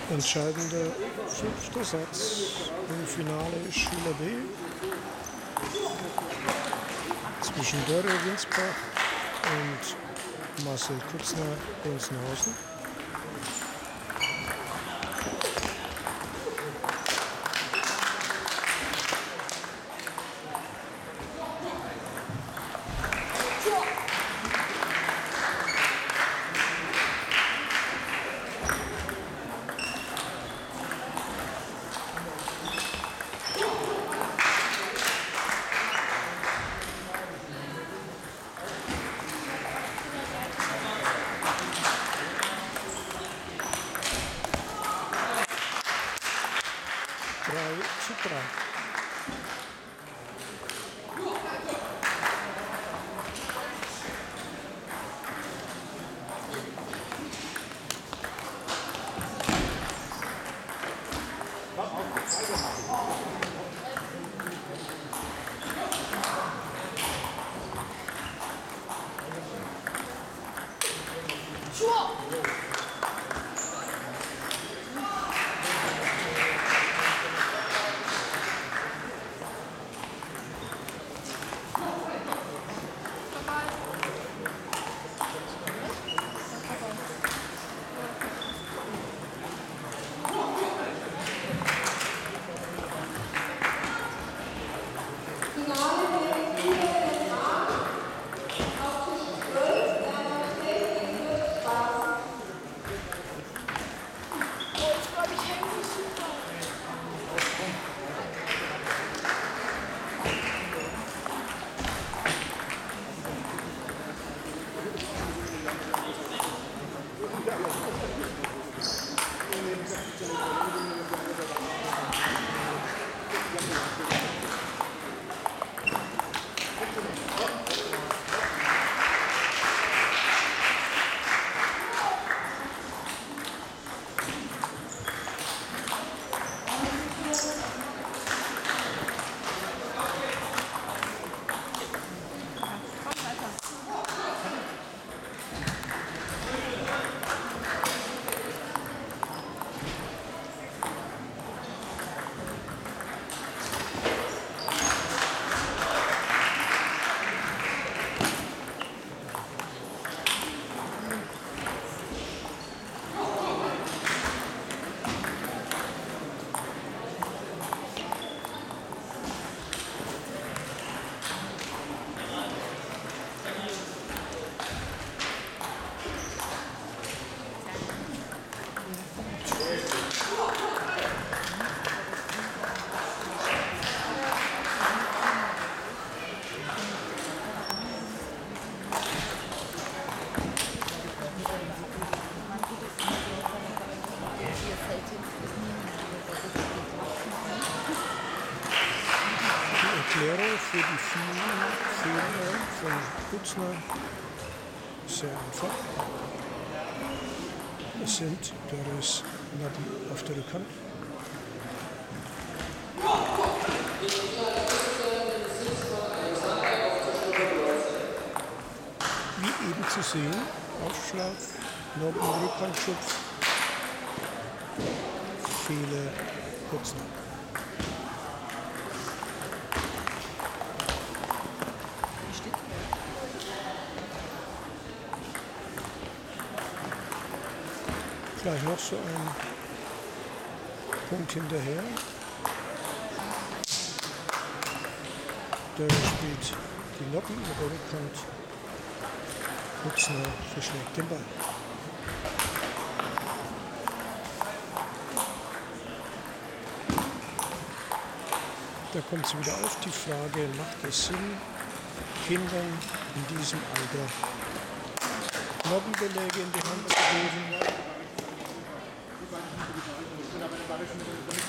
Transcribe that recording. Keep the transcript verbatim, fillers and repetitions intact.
Entscheidender fünfter Satz im Finale Schüler B zwischen Dörre Winsbach und Marcel Kutzner Gunzenhausen. drei zu drei. Erklärung für die vielen Fehler von Kutzner ist sehr einfach. Es sind Dörres Noppen auf der Rückhand. Wie eben zu sehen, Aufschlag, Noppen, Rückhandschutz, Fehler Kutzner. Gleich noch so ein Punkt hinterher. Dörre spielt die Noppen mit der Rückhand. Kutzner verschlägt den Ball. Da kommt es wieder auf die Frage, macht es Sinn, Kindern in diesem Alter Noppenbeläge in die Hand zu geben?